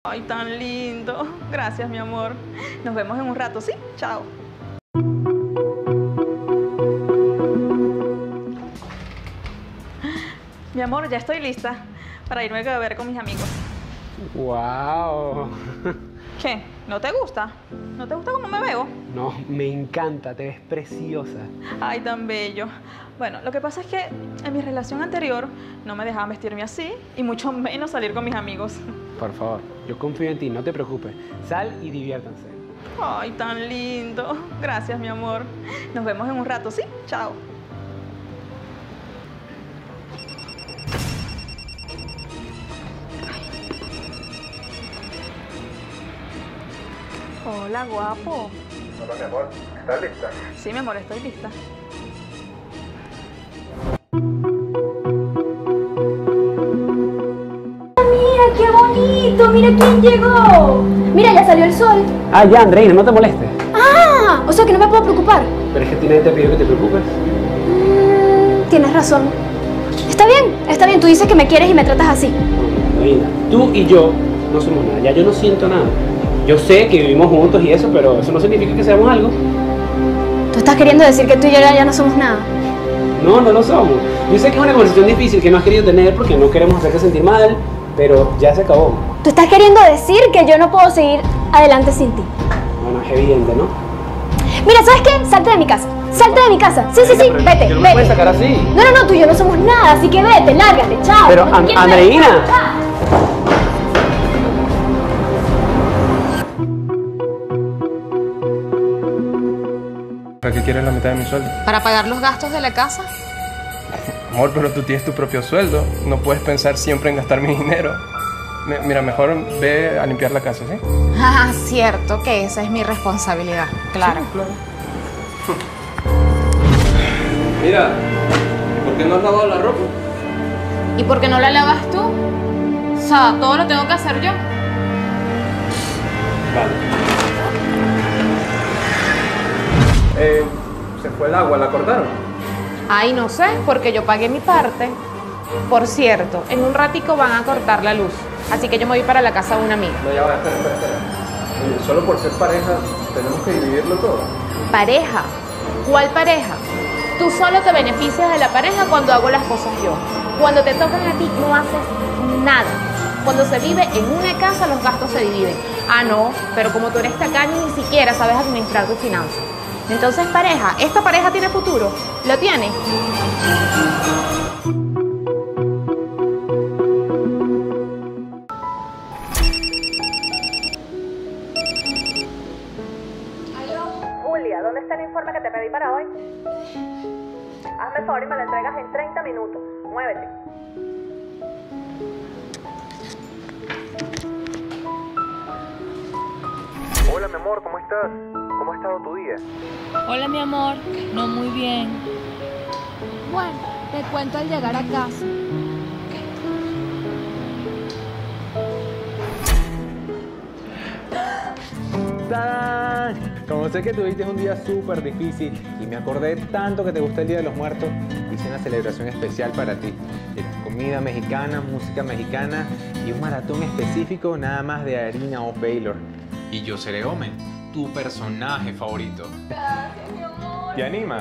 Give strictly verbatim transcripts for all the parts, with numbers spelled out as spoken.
Ay, tan lindo. Gracias, mi amor. Nos vemos en un rato, ¿sí? Chao. Mi amor, ya estoy lista para irme a beber con mis amigos. ¡Wow! ¿Qué? ¿No te gusta? ¿No te gusta cómo me veo? No, me encanta, te ves preciosa. Ay, tan bello. Bueno, lo que pasa es que en mi relación anterior no me dejaban vestirme así y mucho menos salir con mis amigos. Por favor, yo confío en ti, no te preocupes. Sal y diviértanse. Ay, tan lindo. Gracias, mi amor. Nos vemos en un rato, ¿sí? Chao. Hola, guapo. Hola, mi amor. ¿Estás lista? Sí, mi amor, estoy lista. Mira, qué bonito. Mira quién llegó. Mira, ya salió el sol. Ah, ya, Andreina, no te molestes. Ah, o sea que no me puedo preocupar. Pero es que nadie te pidió que te preocupes. Mm, tienes razón. Está bien, está bien. Tú dices que me quieres y me tratas así. Andreina, tú y yo no somos nada. Ya yo no siento nada. Yo sé que vivimos juntos y eso, pero eso no significa que seamos algo. ¿Tú estás queriendo decir que tú y yo ya no somos nada? No, no lo somos. Yo sé que es una conversación difícil que no has querido tener porque no queremos hacerte sentir mal, pero ya se acabó. ¿Tú estás queriendo decir que yo no puedo seguir adelante sin ti? Bueno, es evidente, ¿no? Mira, ¿sabes qué? Salte de mi casa. Salte de mi casa. Sí, sí, sí, vete, Yo no me vete. puedes sacar así. No, no, no, tú y yo no somos nada, así que vete, lárgate, chao. Pero, No te An- quiero ver. Andreina. Chao. ¿Para qué quieres la mitad de mi sueldo? ¿Para pagar los gastos de la casa? Amor, pero tú tienes tu propio sueldo. No puedes pensar siempre en gastar mi dinero. Mi- Mira, mejor ve a limpiar la casa, ¿sí? Ah, cierto que esa es mi responsabilidad, claro. Sí, claro. Mira, ¿por qué no has lavado la ropa? ¿Y por qué no la lavas tú? O sea, todo lo tengo que hacer yo. Vale. Eh, se fue el agua, ¿la cortaron? Ay, no sé, porque yo pagué mi parte. Por cierto, en un ratico van a cortar la luz, así que yo me voy para la casa de una amiga. No, ya va, espera, espera, espera. Oye, solo por ser pareja, tenemos que dividirlo todo. ¿Pareja? ¿Cuál pareja? Tú solo te beneficias de la pareja cuando hago las cosas yo. Cuando te tocan a ti, no haces nada. Cuando se vive en una casa, los gastos se dividen. Ah, no, pero como tú eres tacaño, ni siquiera sabes administrar tus finanzas. Entonces, pareja, ¿esta pareja tiene futuro? ¿Lo tiene? Julia, ¿dónde está el informe que te pedí para hoy? Hazme el favor y me lo entregas en treinta minutos. Muévete. Hola, mi amor, ¿cómo estás? ¿Cómo ha estado tu día? Hola mi amor, no muy bien. Bueno, te cuento al llegar a casa. ¡Tarán! Como sé que tuviste un día súper difícil y me acordé tanto que te gusta el Día de los Muertos, hice una celebración especial para ti. Eh, Comida mexicana, música mexicana y un maratón específico nada más de Harina o Baylor. Y yo seré Omen, tu personaje favorito. Gracias, mi amor. ¿Te animas?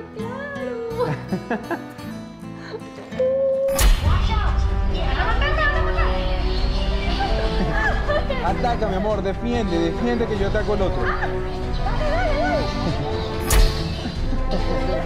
Ataca, mi amor, defiende, defiende que yo ataco al otro. Dale, dale, dale.